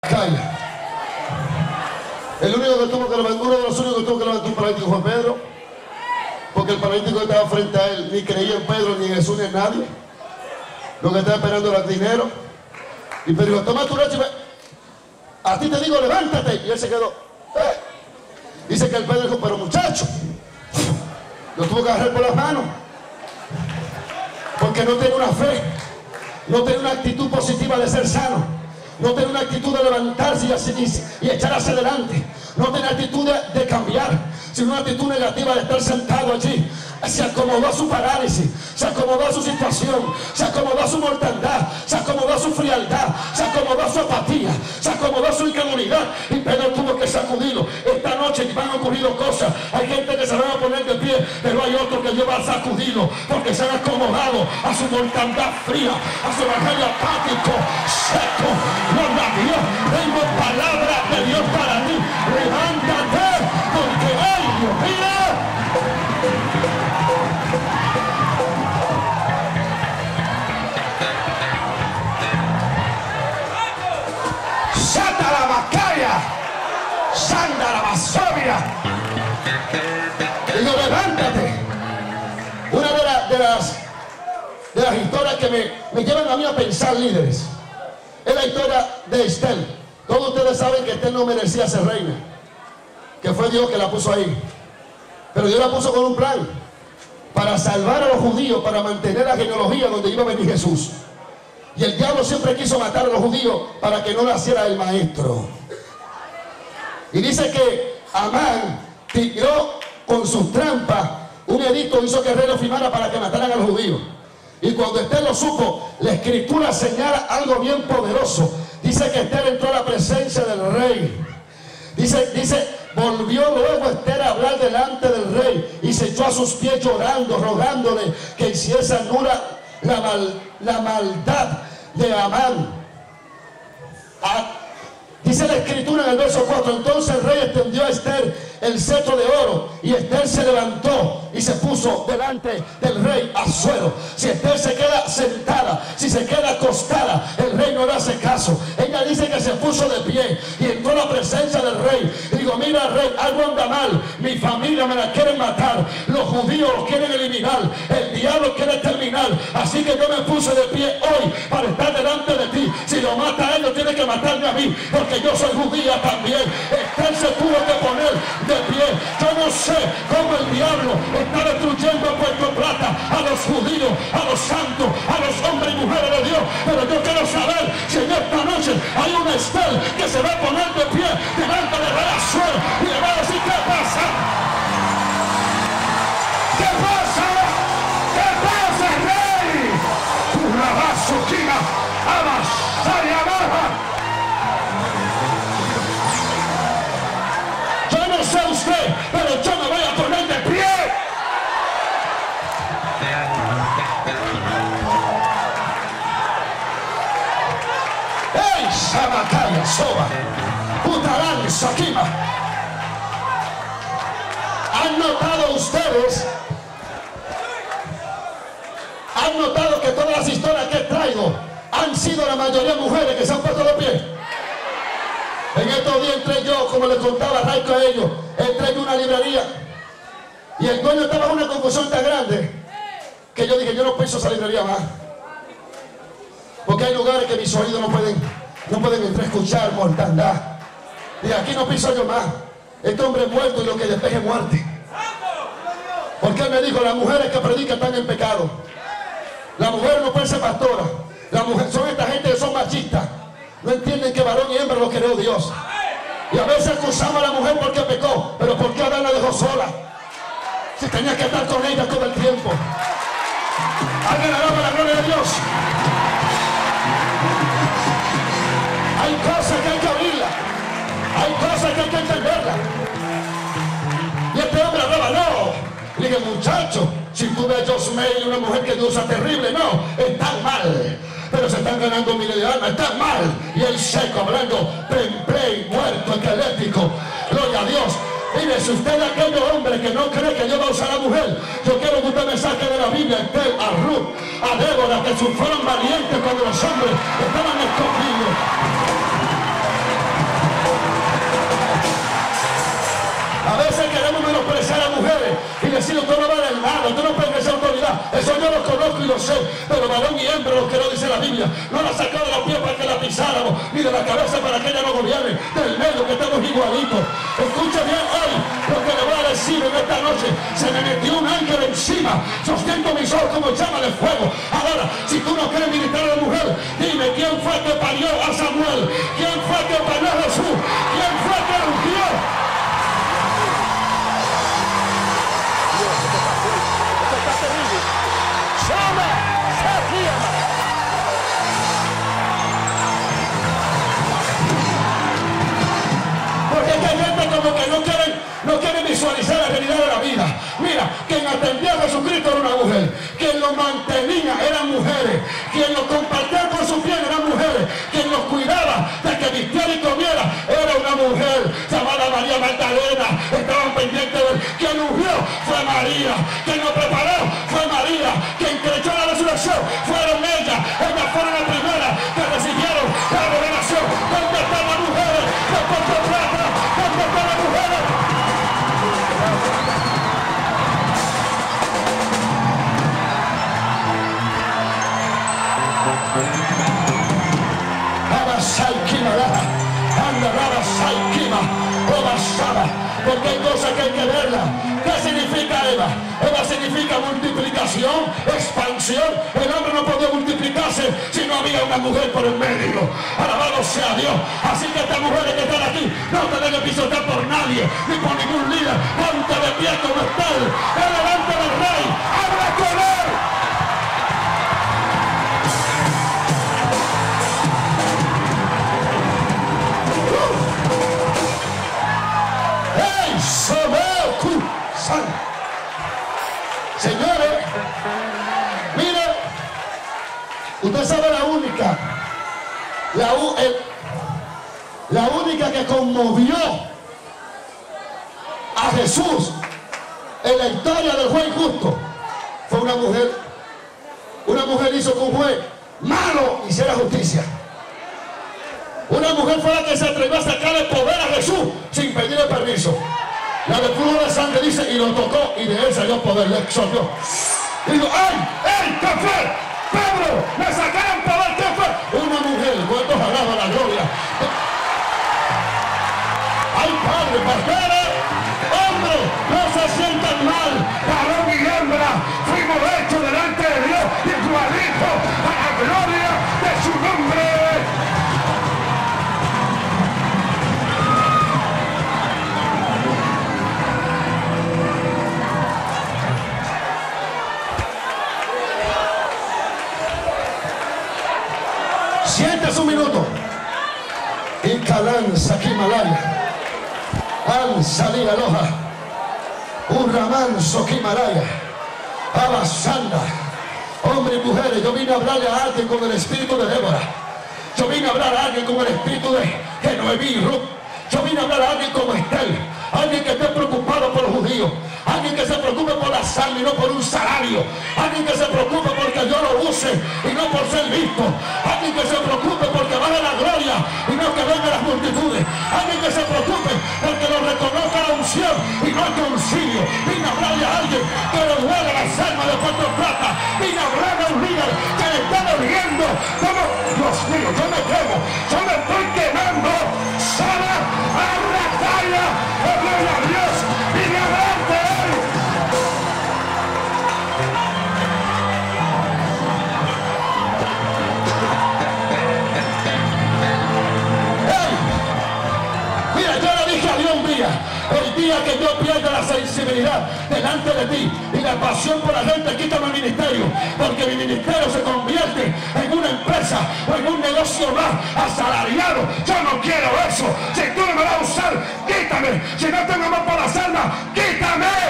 Calla. El único que tuvo que levantar, uno de los únicos que tuvo que levantar un paralítico fue Pedro, porque el paralítico que estaba frente a él ni creía en Pedro, ni en Jesús, ni en nadie. Lo que estaba esperando era el dinero. Y Pedro dijo: toma tu leche, a ti te digo, levántate. Y él se quedó. Dice que el Pedro dijo: pero muchacho, lo tuvo que agarrar por las manos, porque no tiene una fe, no tiene una actitud positiva de ser sano, no tiene una actitud de levantarse y echar hacia adelante, no tiene actitud de cambiar, sino una actitud negativa de estar sentado allí. Se acomodó a su parálisis, se acomodó a su situación, se acomodó a su mortandad, se acomodó a su frialdad, se acomodó a su apatía, se acomodó a su incredulidad, y Pedro tuvo que sacudirlo. Esta noche van a ocurrir cosas. Hay gente que se van a poner de pie, pero hay otros que Dios va a sacudirlo porque se han acomodado a su mortandad fría, a su evangelio apático, seco. Gloria a Dios. Tengo palabra de Dios para ti. Levántate, porque hoy, Dios mío, Santa la Basovia. Digo, levántate. Una de las historias que me llevan a mí a pensar, líderes, es la historia de Estel. Todos ustedes saben que Estel no merecía ser reina, que fue Dios que la puso ahí, pero Dios la puso con un plan para salvar a los judíos, para mantener la genealogía donde iba a venir Jesús. Y el diablo siempre quiso matar a los judíos para que no naciera el maestro. Y dice que Amán tiró con sus trampas un edicto, hizo que el rey lo firmara para que mataran a los judíos. Y cuando Esther lo supo, la escritura señala algo bien poderoso. Dice que Esther entró a la presencia del rey. Dice, volvió luego Esther a hablar delante del rey y se echó a sus pies llorando, rogándole que hiciese nula la maldad de Amán. Dice la escritura en el verso 4: entonces el rey extendió a Esther el cetro de oro, y Esther se levantó y se puso delante del rey Asuero. Si Esther se queda sentada, si se queda acostada, el rey no le hace caso. Ella dice que se puso de pie y entró a la presencia del rey y digo: mira, rey, algo anda mal, mi familia me la quieren matar, los judíos los quieren eliminar, el diablo quiere terminar, así que yo me puse de pie hoy para estar delante de ti. Si lo mata a él, no tiene que matarme a mí, porque yo soy judía también. Esther se tuvo que poner de pie. Yo no sé cómo el diablo está destruyendo a Puerto Plata, a los judíos, a los santos, a los hombres y mujeres de Dios, pero yo quiero saber si en esta noche hay un Esther que se va a poner de pie delante del rey Asuero y le va a decir: ¿qué pasa? ¿Qué pasa? ¿Qué pasa, rey? Tu rabazo, giga, amasaya, baja. Sé usted, pero yo me voy a poner de pie. ¡Ey, Sabacaya, Soba! ¡Putarán, Sakima! ¿Han notado ustedes? ¿Han notado que todas las historias que he traído han sido la mayoría mujeres que se han puesto de pie? En estos días entré yo, como les contaba Raico a ellos, entré en una librería y el dueño estaba en una confusión tan grande que yo dije: yo no pienso esa librería más, porque hay lugares que mis oídos no pueden entrar a escuchar mortandad. Y aquí no pienso yo más. Este hombre muerto y lo que despeje muerte. Porque él me dijo: las mujeres que predican están en pecado. Las mujeres no pueden ser pastoras. Las mujeres son esta gente que son machistas. No entienden que varón y hembra lo creó Dios. Y a veces acusamos a la mujer porque pecó, pero ¿por qué Adán la dejó sola? Si tenía que estar con ella todo el tiempo. Alguien alaba la gloria de Dios. Hay cosas que hay que abrirlas. Hay cosas que hay que entenderlas. Y este hombre hablaba: no. Le dije: muchacho, si tú ves a Josmey, una mujer que usa terrible, no, están mal. Pero se están ganando miles de almas, están mal. Y el seco hablando, play, muerto, esquelético. Gloria a Dios. Mire, si usted es aquel hombre que no cree que Dios va a usar a la mujer, yo quiero que usted me saque de la Biblia a Estel, a Ruth, a Débora, que fueron valientes cuando los hombres estaban escondidos. yo sé, pero varón y hembra, lo que no dice la Biblia, no la sacó de los pies para que la pisáramos, ni de la cabeza para que ella no gobierne, del medio que estamos igualitos. Escucha bien hoy lo que le voy a decir en esta noche. Se me metió un ángel encima, sosteniendo mis ojos como llama de fuego. Ahora, si tú no quieres militar a la mujer, dime, ¿quién fue que parió a Samuel? ¿Quién fue que parió a Jesús? ¿Quién fue que ungió? Porque hay gente como que no quieren visualizar la realidad de la vida. Mira, quien atendía a Jesucristo era una mujer, quien lo mantenía eran mujeres, quien lo compartía con su piel eran mujeres, quien los cuidaba de que vistiera y comiera era una mujer llamada María Magdalena. Estaban pendientes de él. Quien ungió fue María, quien lo preparó fue María, quien creyó en la resurrección fueron ellas. Ellas fueron las primeras que recibieron la revelación. ¿Dónde están las mujeres de Puerto Plata? ¿Dónde están las mujeres? Porque hay cosas que hay que verlas. ¿Qué significa Eva? Eva significa multiplicación, expansión. El hombre no podía multiplicarse si no había una mujer por el medio. Alabado sea Dios. Así que estas mujeres que están aquí no te deben pisotear por nadie, ni por ningún líder. Ponte de pie como está él, delante del rey. ¡Habla con él! Señores, mire, usted sabe la única que conmovió a Jesús en la historia del juez justo fue una mujer. Una mujer hizo que un juez malo hiciera justicia. Una mujer fue la que se atrevió a sacarle poder a Jesús sin pedirle permiso. La del flujo de sangre dice, y lo tocó, y de él salió poder, le exhortó. Y dijo, ¡ay! ¿Qué fue? ¡Pedro! ¡Me sacaron poder! ¿Qué fue? Una mujer, ¿cuántos alaban la gloria? ¡Ay, padre, pastores! ¡Hombre! ¡No se sientan mal! ¡Varón y hembra! ¡Fuimos hechos delante de Dios igualito a la gloria de su nombre! Siéntese un minuto. Y Calán, Saquimalaya, Al Salí Aloha, Urramán, Soquimalaya, Abasanda. Hombres y mujeres, yo vine a hablarle a alguien con el espíritu de Débora. Yo vine a hablar a alguien con el espíritu de Noemí y Ruth. Yo vine a hablar a alguien como Estel. Alguien que esté preocupado por los judíos. Alguien que se preocupe por la sangre y no por un salario. Alguien que se preocupe porque Dios lo use y no por ser visto. Alguien que se preocupe porque vale la gloria y no que vengan las multitudes. Alguien que se preocupe porque lo reconozca la unción y no el concilio. Vine a hablarle a alguien que le duele las almas de Puerto Plata. Vine a hablarle a un líder que le está doliendo. Como, Dios mío, yo me quemo. Yo me estoy quemando. Sana, abra talla. Gloria a Dios. Vine a hablarte hoy. Mira, yo le dije a Dios un día, el día que yo pierda la sensibilidad delante de ti y la pasión por la gente, quítame el ministerio, porque mi ministerio se convierte en una empresa o en un negocio más asalariado. Yo no quiero eso. Si tú no me vas a usar, quítame. Si no tengo amor por las almas, quítame.